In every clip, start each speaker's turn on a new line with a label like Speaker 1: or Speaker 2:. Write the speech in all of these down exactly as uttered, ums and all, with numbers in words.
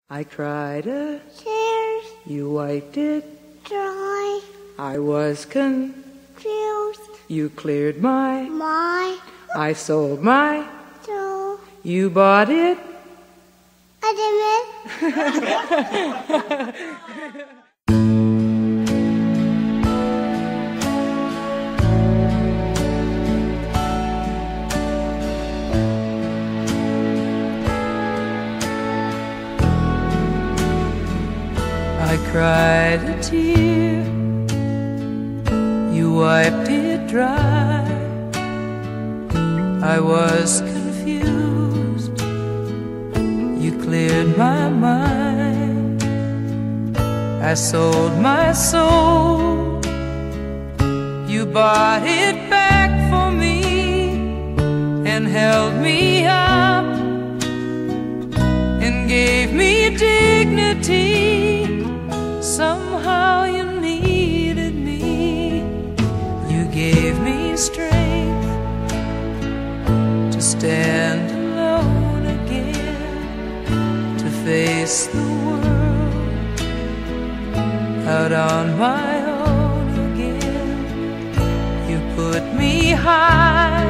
Speaker 1: I cried a
Speaker 2: tears,
Speaker 1: you wiped it
Speaker 2: dry,
Speaker 1: I was confused, you cleared my
Speaker 2: my
Speaker 1: I sold my
Speaker 2: soul.
Speaker 1: you bought it.
Speaker 2: I didn't.
Speaker 1: I cried a tear, you wiped it dry. I was confused, you cleared my mind. I sold my soul, you bought it back for me and held me up and gave me dignity. Somehow you needed me. You gave me strength to stand alone again, to face the world out on my own again. You put me high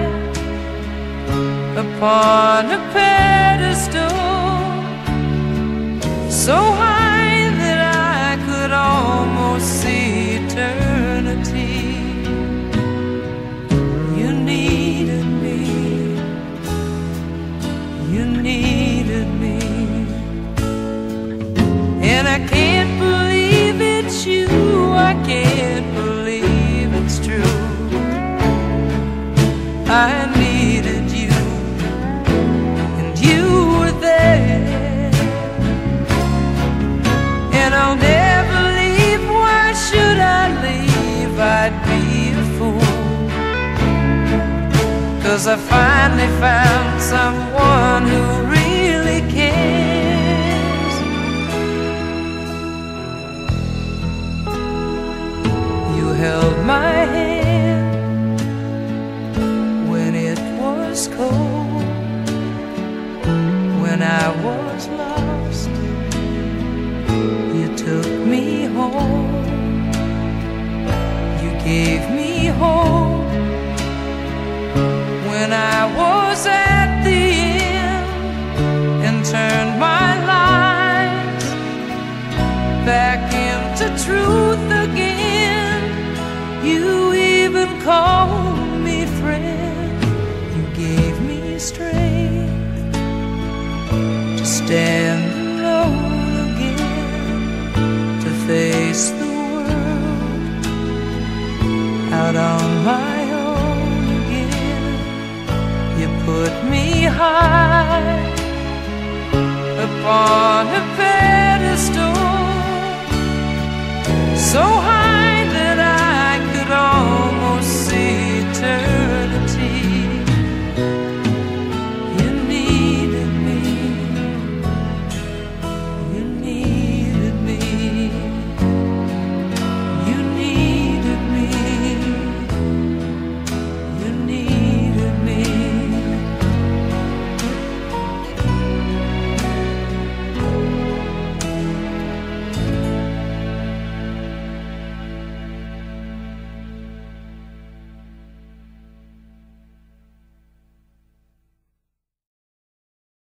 Speaker 1: upon a pedestal, so high almost see eternity. You needed me, you needed me, and I can't believe it's you, I can't believe it's true. I needed you, and you were there, and I'll never I'd be a fool, 'cause I finally found someone who really cares. You held my hand when it was cold, when I was lost. You took me home, gave me hope when I was at the end, and turned my life back into truth again. You even called me friend. You gave me strength to stand alone again, to face the out on my own again. You put me high upon a